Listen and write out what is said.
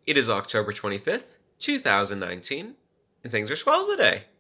It is October 25th, 2019, and things are swell today.